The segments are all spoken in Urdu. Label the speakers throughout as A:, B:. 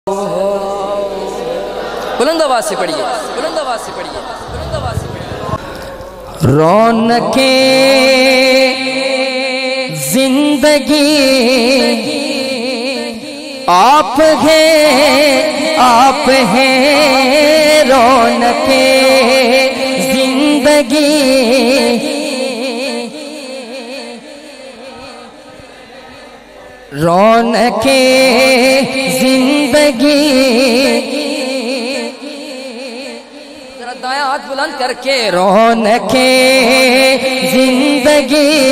A: بلند آواز سے پڑھیے، بلند آواز سے پڑھیے، بلند آواز سے پڑھیے۔
B: رونقیں زندگی آپ ہیں، آپ ہیں رونقیں زندگی، رونقیں زندگی۔
A: ذرا دایاں ہاتھ بلند کر کے
B: رونقیں زندگی،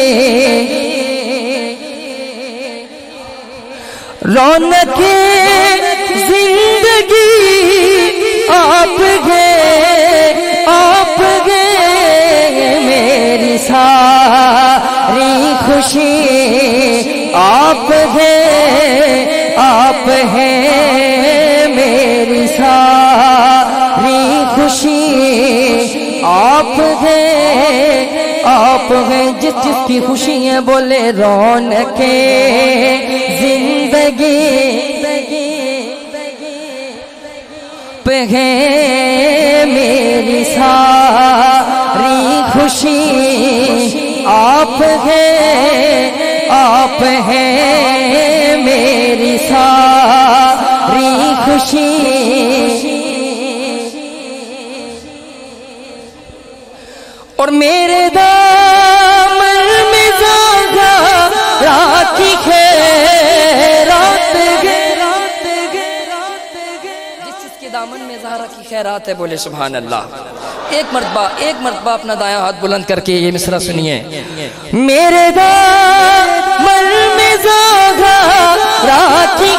B: رونقیں زندگی آپ گئے میری ساری خوشی، آپ ہیں میری ساری خوشی، آپ ہیں جس کی خوشی ہے بولے رونقیں زندگی پہ ہے میری ساری خوشی، آپ ہیں میری ساری خوشی۔ اور میرے دامن میں زاغا رات کی خیرات
A: جس چیز کے دامن میں زہرا کی خیرات ہے بولے سبحان اللہ۔ ایک مرتبہ اپنا دایاں ہاتھ بلند کر کے یہ مصرع سنیے۔
B: میرے دامن میں زاغا رات کی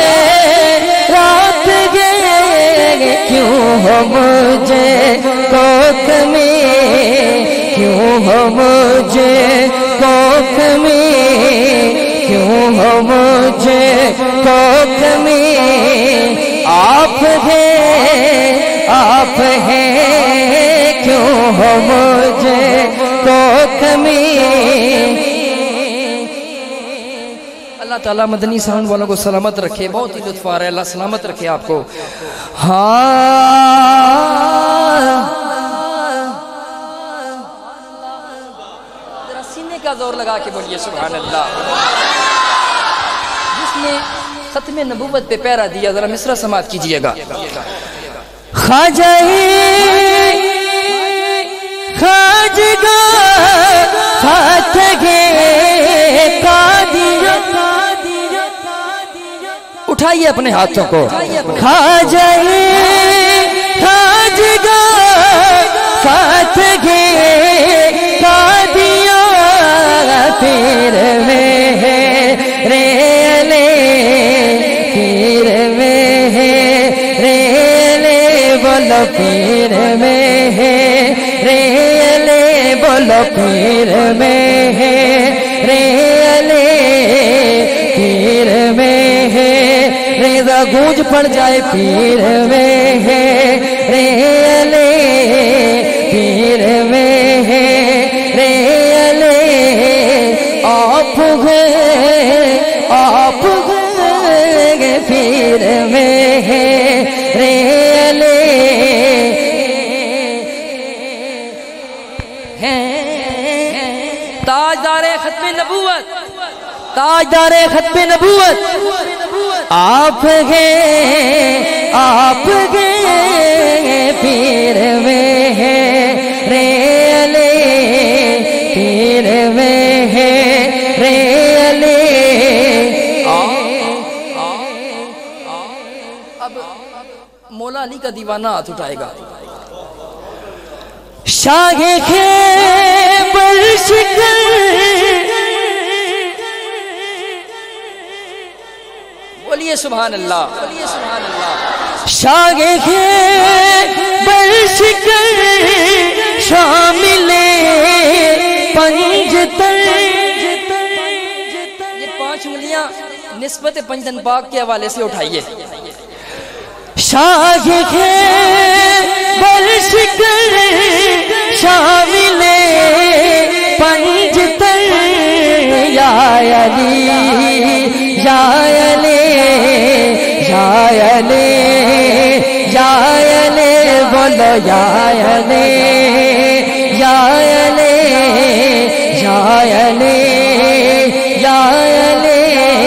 B: خیرات کیوں ہو مجھے کوک میں، کیوں ہو مجھے کوک میں، کیوں ہو مجھے کوک میں، آپ ہیں کیوں ہو مجھے کوک میں۔
A: اللہ تعالیٰ مدنی ساؤنڈ والوں کو سلامت رکھے، بہت ہی لطف آ رہا ہے، اللہ سلامت رکھے آپ کو۔ ذرا سینے کا زور لگا کے بولیے سبحان اللہ۔ جس نے ختم نبوت پہ پیرا دیا ذرا مصرع سماعت کیجئے گا۔
B: خواجگاہ فاتح قادر،
A: اٹھائیے اپنے ہاتھوں کو۔
B: خواجگاہ فاتح قادر، پیر میں ہے ریلے، پیر میں ہے ریلے، بولو پیر میں ہے ریلے، بولو پیر میں ہے ریلے، پیر میں ہے ریزہ گونج پڑ جائے، پیر میں ہے ریلے، پیر میں ہے ریلے، آپ ہیں پیر میں ہے ریلے،
A: تاجدار ختم نبوت،
B: تاجدار ختم نبوت، آپ گئے پیر میں ہے ریلے، پیر میں ہے ریلے۔
A: اب مولا علی کا دیوانہ ہاتھ اٹھائے گا۔
B: شاہ خیبر شکر
A: بولیے سبحان اللہ، بولیے سبحان اللہ۔
B: شاہ خیبر شکر شامل پنجتن،
A: یہ 5 انگلیاں نسبت پنجتن پاک کے حوالے سے اٹھائیے۔
B: شاہ خیبر شکر شامل پنجتن، یا علی یا علی یا علی یا علی بولو یا علی یا علی یا علی یا علی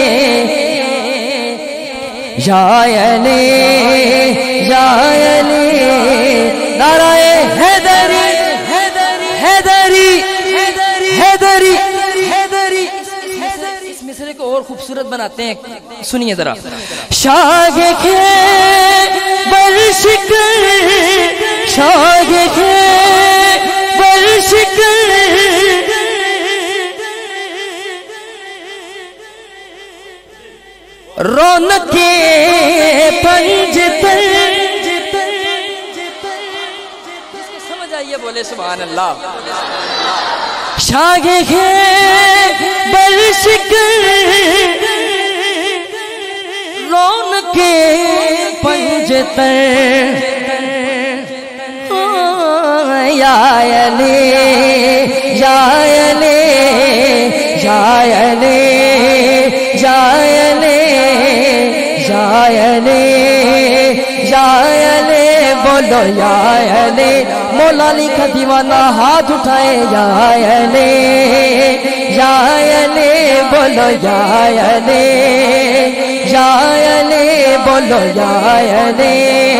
B: یا علی یا علی نعرہ حیدری حیدری حیدری حیدری اس مصرے کو اور خوبصورت بناتے ہیں سنیے ذرا شاہ کے برشکر شاہ کے برشکر رونق کے پنج پر
A: سمجھ آئیے بولے سبحان اللہ
B: شاہ کے برشکر رونق کے پنج پر یا علی یا علی یا علی یا علی یا علی یا علی بولو یا علی مولا علی کا دیوانہ ہاتھ اٹھائے یا علی یا علی بولو یا علی یا علی بولو یا علی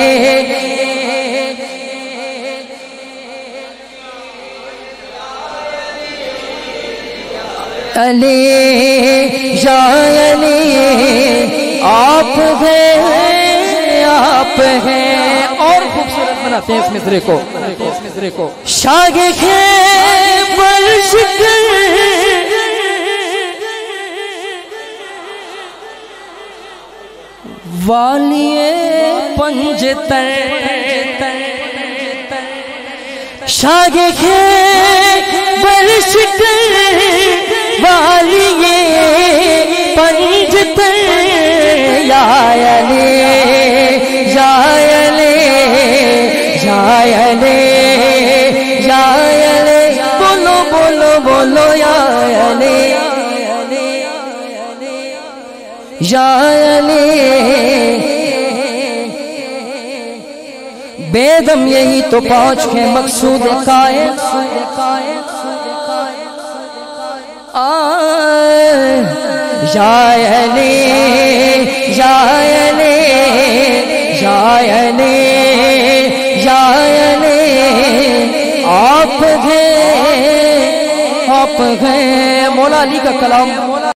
B: علی یا علی آپ ہیں اور خوبصورت بناتے ہیں اس مصرے کو شاہ کے برشکر والی پنج تر شاہ کے برشکر والی پنج تر یا علی یا علی یا علی یا علی بولو بولو بولو یا علی یا علی بے دم یہی تو پہنچ کے مقصود قائم یا علی یا علی یا علی یا علی آپ ہیں مولا علی کا کلام